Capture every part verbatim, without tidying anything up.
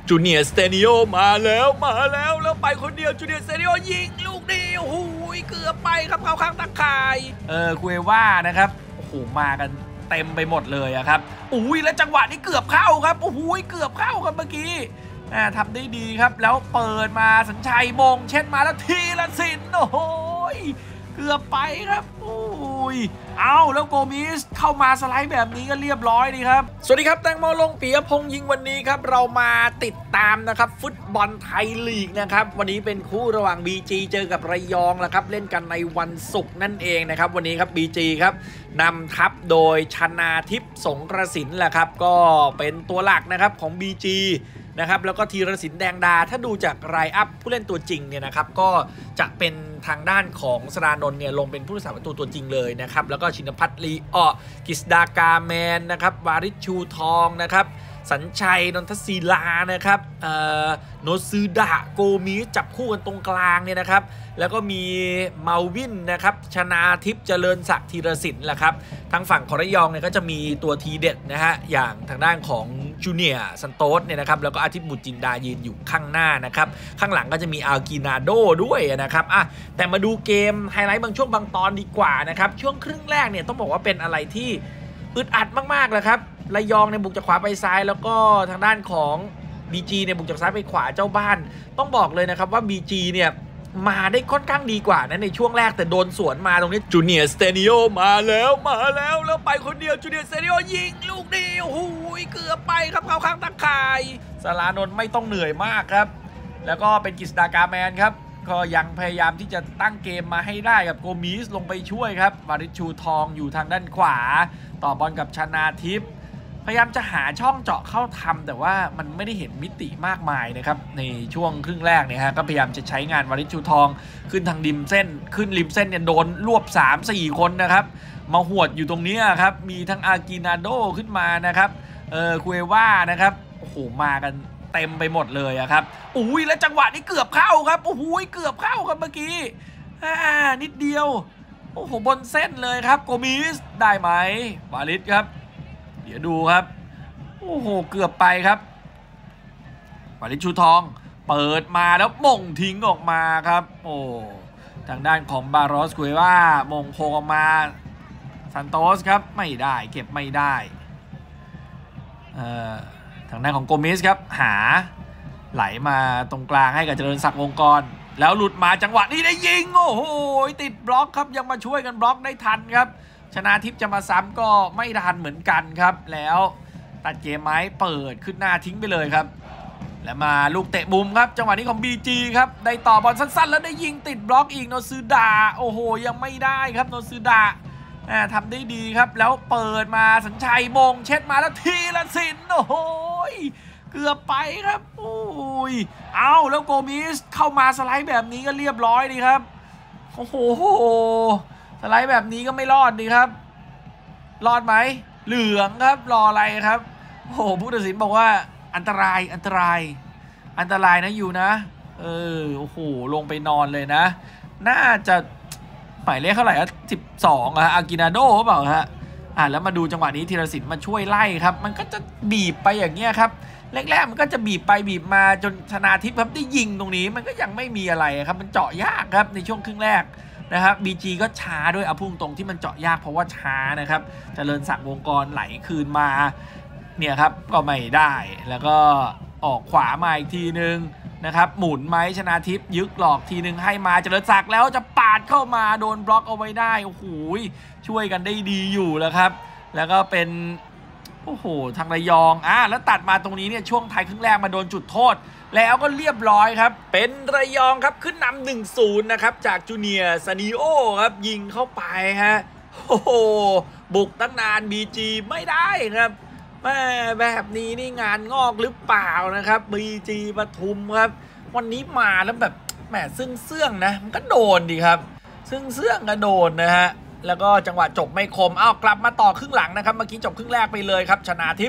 จูเนียร์สเตนิโอมาแล้วมาแล้วแล้วไปคนเดียวจูเนียร์สเตนิโอยิงลูกนี้โอ้โหเกือบไปครับเข้าข้างตะข่ายเออคุยว่านะครับโอ้โหมากันเต็มไปหมดเลยอะครับอุ้ยแล้วจังหวะนี้เกือบเข้าครับโอ้โหเกือบเข้าครับเมื่อกี้อ่าทำได้ดีครับแล้วเปิดมาสัญชัยมงเช็ดมาแล้วทีละสินโอ้โหเกือบไปครับโอ้ยเอาแล้วโกมิสเข้ามาสไลด์แบบนี้ก็เรียบร้อยดีครับสวัสดีครับแตงโมลงปิยพงษ์ยิงวันนี้ครับเรามาติดตามนะครับฟุตบอลไทยลีกนะครับวันนี้เป็นคู่ระหว่าง บี จี เจอกับระยองแล้วครับเล่นกันในวันศุกร์นั่นเองนะครับวันนี้ครับ บี จี ครับนำทัพโดยชนาทิพย์สงกระสินแหละครับก็เป็นตัวหลักนะครับของ บี จีนะครับแล้วก็ธีรศิลป์แดงดาถ้าดูจากไลน์อัพผู้เล่นตัวจริงเนี่ยนะครับก็จะเป็นทางด้านของสรานนท์เนี่ยลงเป็นผู้รักษาประตูตัวจริงเลยนะครับแล้วก็ชินภัทรลีอ้อกฤษดากาแมนนะครับวาริชชูทองนะครับสัญชัยนนทศิลานะครับโนซึดะโกมิจับคู่กันตรงกลางเนี่ยนะครับแล้วก็มีเมาวินนะครับชนาทิพย์เจริญศักดิ์ธีรศิลป์แหละครับทางฝั่งของระยองเนี่ยก็จะมีตัวทีเด็ดนะฮะอย่างทางด้านของจูเนียร์ซันโตสเนี่ยนะครับแล้วก็อาทิตย์บุตรจินดายืนอยู่ข้างหน้านะครับข้างหลังก็จะมีอัลกินาโดด้วยนะครับอ่ะแต่มาดูเกมไฮไลท์บางช่วงบางตอนดีกว่านะครับช่วงครึ่งแรกเนี่ยต้องบอกว่าเป็นอะไรที่อึดอัดมากๆเลยครับระยองในบุกจากขวาไปซ้ายแล้วก็ทางด้านของ บี จี เนี่ยบุกจากซ้ายไปขวาเจ้าบ้านต้องบอกเลยนะครับว่า บี จี เนี่ยมาได้ค่อนข้างดีกว่านะในช่วงแรกแต่โดนสวนมาตรงนี้จูเนียร์สเตนิโอมาแล้วมาแล้วแล้วไปคนเดียวจูเนียร์สเตนิโอยิงลูกนี้โอ้โหเกือบไปครับเข้าข้างตะข่ายสารานนท์ไม่ต้องเหนื่อยมากครับแล้วก็เป็นกฤษดากาแมนครับก็ยังพยายามที่จะตั้งเกมมาให้ได้กับโกมิสลงไปช่วยครับวาริชชูทองอยู่ทางด้านขวาต่อบอลกับชนาทิพย์พยายามจะหาช่องเจาะเข้าทำแต่ว่ามันไม่ได้เห็นมิติมากมายนะครับในช่วงครึ่งแรกเนี่ยฮะก็พยายามจะใช้งานวาริชชูทองขึ้นทางริมเส้นขึ้นริมเส้นเนี่ยโดนรวบ สาม สี่ คนนะครับมาหวดอยู่ตรงนี้ครับมีทั้งอากินาโดขึ้นมานะครับเออคุยว่านะครับโอ้โหมากันเต็มไปหมดเลยครับอุ้ยแล้วจังหวะนี้เกือบเข้าครับโอ้โหเกือบเข้าครับเมื่อกี้อ่านิดเดียวโอ้โหบนเส้นเลยครับโกมิสได้ไหมวาริชครับเดี๋ยวดูครับโอ้โหเกือบไปครับวาริชชูทองเปิดมาแล้วมงทิ้งออกมาครับโอ้ทางด้านของบารอสคุยว่ามงโคงออกมาซันโตสครับไม่ได้เก็บไม่ได้เอ่อทางด้านของโกมิสครับหาไหลมาตรงกลางให้กับเจริญศักดิ์วงกรแล้วหลุดมาจังหวะนี้ได้ยิงโอ้โหติดบล็อกครับยังมาช่วยกันบล็อกได้ทันครับชนาทิพย์จะมาซ้ำก็ไม่ทันเหมือนกันครับแล้วตัดเกมไม้เปิดขึ้นหน้าทิ้งไปเลยครับแล้วมาลูกเตะมุมครับจังหวะนี้ของ บี จี ครับได้ต่อบอลสั้นๆแล้วได้ยิงติดบล็อกอีกโนซึดะโอ้โหยังไม่ได้ครับโนซึดะทำได้ดีครับแล้วเปิดมาสัญชัยมงเช็ดมาแล้วทีละสินโอ้โหเกือบไปครับโอ้ยเอาแล้วโกมิสเข้ามาสไลด์แบบนี้ก็เรียบร้อยดีครับโอ้โหสไลด์แบบนี้ก็ไม่รอดดีครับรอดไหมเหลืองครับรออะไรครับโอ้โหผู้ตัดสินบอกว่าอันตรายอันตรายอันตรายนะอยู่นะเออโอ้โหลงไปนอนเลยนะน่าจะหมายเลขเท่าไหร่อะสิบสองอะอากินาโดเปล่าฮะอ่ะแล้วมาดูจังหวะนี้ธีรศิลป์มาช่วยไล่ครับมันก็จะบีบไปอย่างเงี้ยครับแรกๆมันก็จะบีบไปบีบมาจนชนาทิพย์ครับได้ยิงตรงนี้มันก็ยังไม่มีอะไรครับมันเจาะยากครับในช่วงครึ่งแรกนะครับ บี จี ก็ช้าด้วยเอาพุ่งตรงที่มันเจาะยากเพราะว่าช้านะครับเจริญศักดิ์วงกรไหลคืนมาเนี่ยครับก็ไม่ได้แล้วก็ออกขวามาอีกทีนึงนะครับหมุนไม้ชนาทิพย์ยึกหลอกทีนึงให้มาเจริญศักดิ์แล้วจะปาดเข้ามาโดนบล็อกเอาไว้ได้โอ้โหช่วยกันได้ดีอยู่แล้วครับแล้วก็เป็นโอ้โหทางระยองอ่ะแล้วตัดมาตรงนี้เนี่ยช่วงท้ายครึ่งแรกมาโดนจุดโทษแล้วก็เรียบร้อยครับเป็นระยองครับขึ้นนำ หนึ่งศูนย์ นะครับจากจูเนียร์ซานิโอครับยิงเข้าไปฮะโอ้โหบุกตั้งนาน บี จี ไม่ได้ครับแม่แบบนี้นี่งานงอกหรือเปล่านะครับ บี จี ปทุมครับวันนี้มาแล้วแบบแหมซึ่งเสื่องนะมันก็โดนดีครับซึ่งเสื่องก็โดนนะฮะแล้วก็จังหวะจบไม่คมอ้าวกลับมาต่อครึ่งหลังนะครับเมื่อกี้จบครึ่งแรกไปเลยครับชนาทิพย์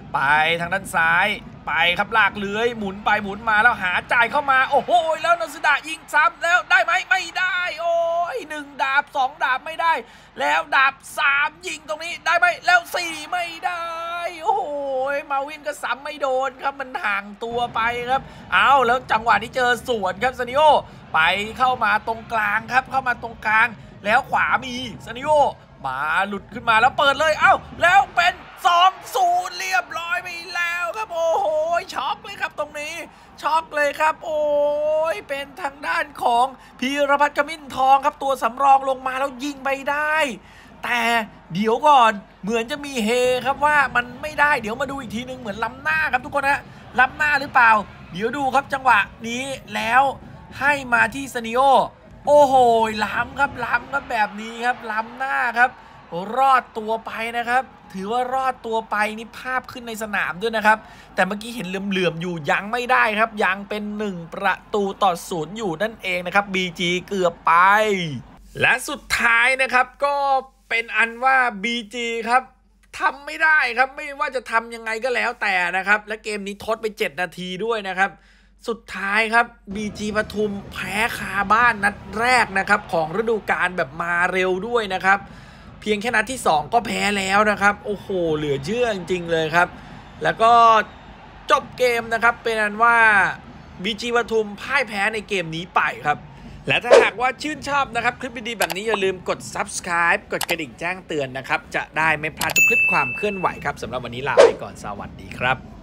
ไปทางด้านซ้ายไปครับลากเลื้อยหมุนไปหมุนมาแล้วหาจ่ายเข้ามาโอ้โหแล้วนัสดายิงซ้ำแล้วได้ไหมไม่ได้โอ้ยหนึ่งดาบสองดาบไม่ได้แล้วดาบสามยิงตรงนี้ได้ไหมแล้วสี่ไม่ได้โอ้โหมาวินก็ซ้ำไม่โดนครับมันห่างตัวไปครับเอาแล้วจังหวะนี้เจอสวนครับซานิโอไปเข้ามาตรงกลางครับเข้ามาตรงกลางแล้วขวามีซานิโอมาหลุดขึ้นมาแล้วเปิดเลยเอ้าแล้วเป็นสองศูนย์เรียบร้อยไปแล้วครับโอ้โหช็อกเลยครับตรงนี้ช็อกเลยครับโอ้ยเป็นทางด้านของพีรพัฒน์กมิ้นทองครับตัวสำรองลงมาแล้วยิงไปได้แต่เดี๋ยวก่อนเหมือนจะมีเฮครับว่ามันไม่ได้เดี๋ยวมาดูอีกทีนึงเหมือนล้ำหน้าครับทุกคนฮะล้ำหน้าหรือเปล่าเดี๋ยวดูครับจังหวะนี้แล้วให้มาที่ซานิโอโอ้โหล้ำครับล้ำครับแบบนี้ครับล้ำหน้าครับรอดตัวไปนะครับถือว่ารอดตัวไปนี่ภาพขึ้นในสนามด้วยนะครับแต่เมื่อกี้เห็นเหลื่อมๆอยู่ยังไม่ได้ครับยังเป็นหนึ่งประตูต่อศูนย์อยู่นั่นเองนะครับ บี จี เกือบไปและสุดท้ายนะครับก็เป็นอันว่า บี จี ครับทำไม่ได้ครับไม่ว่าจะทำยังไงก็แล้วแต่นะครับและเกมนี้ทดไปเจ็ดนาทีด้วยนะครับสุดท้ายครับ บี จี ปทุมแพ้คาบ้านนัดแรกนะครับของฤดูกาลแบบมาเร็วด้วยนะครับเพียงแค่นัดที่สองก็แพ้แล้วนะครับโอ้โหเหลือเชื่อจริงๆเลยครับแล้วก็จบเกมนะครับเป็นอันว่า บี จี ปทุมพ่ายแพ้ในเกมนี้ไปครับและถ้าหากว่าชื่นชอบนะครับคลิปดีๆแบบนี้อย่าลืมกด ซับสไครบ์ กดกระดิ่งแจ้งเตือนนะครับจะได้ไม่พลาดทุกคลิปความเคลื่อนไหวครับสำหรับวันนี้ลาไปก่อนสวัสดีครับ